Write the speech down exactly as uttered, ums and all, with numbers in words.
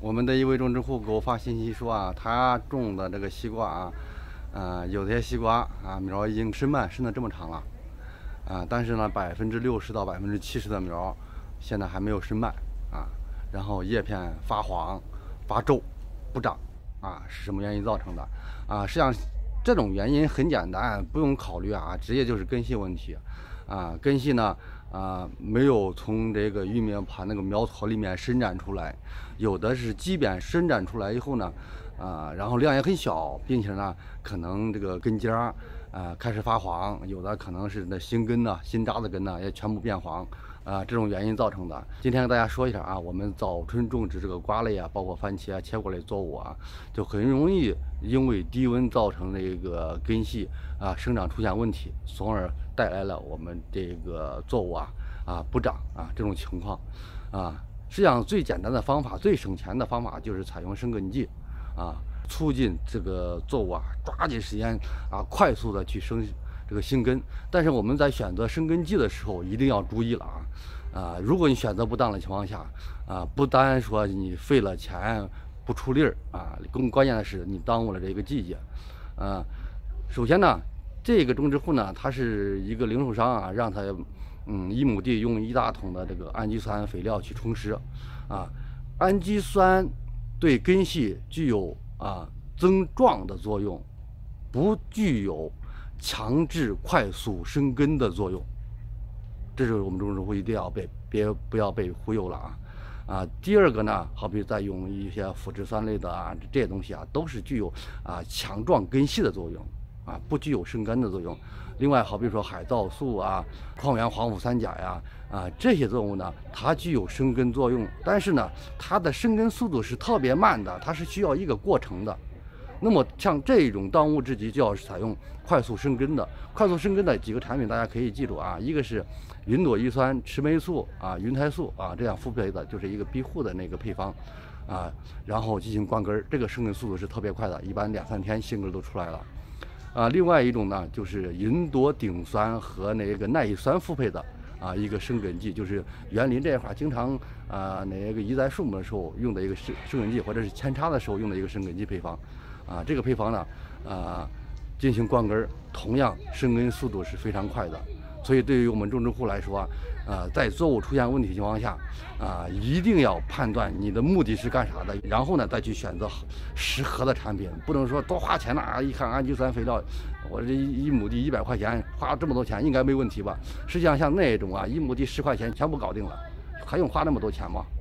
我们的一位种植户给我发信息说啊，他种的这个西瓜啊，呃，有些西瓜啊苗已经伸蔓伸的这么长了，啊，但是呢，百分之六十到百分之七十的苗现在还没有伸蔓啊，然后叶片发黄、发皱、不长啊，是什么原因造成的？啊，实际上这种原因很简单，不用考虑啊，直接就是根系问题啊，根系呢。啊，没有从这个玉米盘那个苗槽里面伸展出来，有的是即便伸展出来以后呢，啊，然后量也很小，并且呢，可能这个根尖儿啊开始发黄，有的可能是那新根呢、新扎的根呢也全部变黄，啊，这种原因造成的。今天跟大家说一下啊，我们早春种植这个瓜类啊，包括番茄啊、切果类作物啊，就很容易因为低温造成这个根系啊生长出现问题，从而带来了我们这个作物啊啊不长啊这种情况啊。实际上最简单的方法、最省钱的方法就是采用生根剂啊，促进这个作物啊抓紧时间啊快速的去生这个新根。但是我们在选择生根剂的时候一定要注意了啊啊！如果你选择不当的情况下啊，不单说你费了钱不出力儿啊，更关键的是你耽误了这个季节啊。首先呢，这个种植户呢，他是一个零售商啊，让他嗯一亩地用一大桶的这个氨基酸肥料去充实啊。氨基酸对根系具有啊增壮的作用，不具有强制快速生根的作用。这是我们种植户一定要被别不要被忽悠了啊。啊，第二个呢，好比再用一些腐殖酸类的啊，这些东西啊，都是具有啊强壮根系的作用啊，不具有生根的作用。另外，好比说海藻素啊、矿源黄腐三钾呀啊这些作物呢，它具有生根作用，但是呢，它的生根速度是特别慢的，它是需要一个过程的。那么像这种当务之急就要采用快速生根的。快速生根的几个产品大家可以记住啊，一个是云朵乙酸、赤霉素啊、云肽素啊，这样复配的就是一个庇护的那个配方啊，然后进行灌根，这个生根速度是特别快的，一般两三天新根都出来了。啊，另外一种呢就是云朵顶酸和那个耐乙酸复配的啊一个生根剂，就是园林这一块经常啊那个移栽树木的时候用的一个生生根剂，或者是扦插的时候用的一个生根剂配方。啊，这个配方呢，啊，进行灌根，同样生根速度是非常快的。所以对于我们种植户来说，啊，在作物出现问题的情况下，啊，一定要判断你的目的是干啥的，然后呢再去选择适合的产品，不能说多花钱了啊！一看氨基酸肥料，我这一亩地一百块钱，花这么多钱应该没问题吧？实际上像那种啊，一亩地十块钱全部搞定了，还用花那么多钱吗？